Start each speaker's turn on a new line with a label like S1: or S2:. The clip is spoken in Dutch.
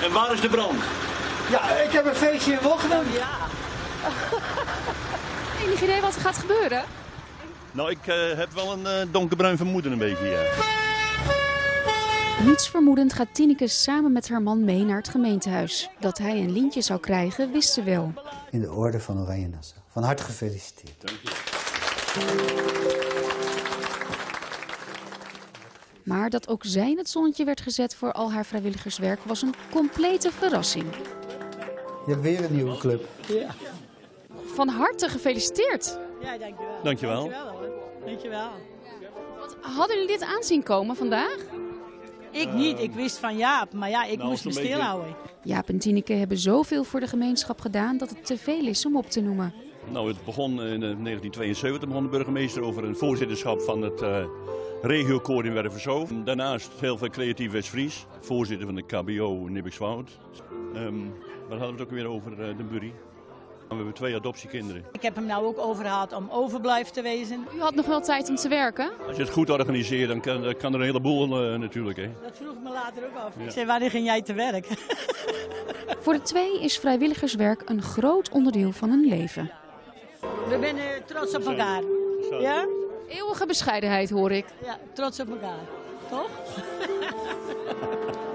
S1: En waar is de brand?
S2: Ja, ik heb een feestje in Wochelen.
S3: Ja.
S4: Enig idee wat er gaat gebeuren?
S1: Nou, ik heb wel een donkerbruin vermoeden een beetje, ja.
S4: Niets vermoedend gaat Tineke samen met haar man mee naar het gemeentehuis. Dat hij een lintje zou krijgen, wist ze wel.
S2: In de orde van Oranje Nassau. Van harte gefeliciteerd.
S1: Dank je.
S4: Maar dat ook zij in het zonnetje werd gezet voor al haar vrijwilligerswerk was een complete verrassing.
S2: Je hebt weer een nieuwe club.
S3: Ja.
S4: Van harte gefeliciteerd.
S3: Ja, dankjewel.
S1: Dankjewel.
S3: Dankjewel hoor. Dankjewel.
S4: Hadden jullie dit aanzien komen vandaag?
S3: Ik niet, ik wist van Jaap, maar ja, ik
S1: Nou,
S3: moest me
S1: zo'n beetje-
S3: stilhouden.
S4: Jaap en Tineke hebben zoveel voor de gemeenschap gedaan dat het te veel is om op te noemen.
S1: Nou, het begon in 1972, begon de burgemeester over een voorzitterschap van het regiokoor in Wervershoofd. Daarnaast heel veel creatief West-Fries, voorzitter van de KBO Nibbikswoud. Waar hadden we het ook weer over, de Burry? We hebben 2 adoptiekinderen.
S3: Ik heb hem nou ook overhaald om overblijf te wezen.
S4: U had nog wel tijd om te werken?
S1: Als je het goed organiseert, dan kan er een heleboel natuurlijk. Hè.
S3: Dat vroeg ik me later ook af.
S1: Ja.
S3: Ik zei, wanneer ging jij te werk?
S4: Voor de twee is vrijwilligerswerk een groot onderdeel van hun leven.
S3: We zijn trots op elkaar. Ja?
S4: Eeuwige bescheidenheid hoor ik.
S3: Ja, trots op elkaar. Toch?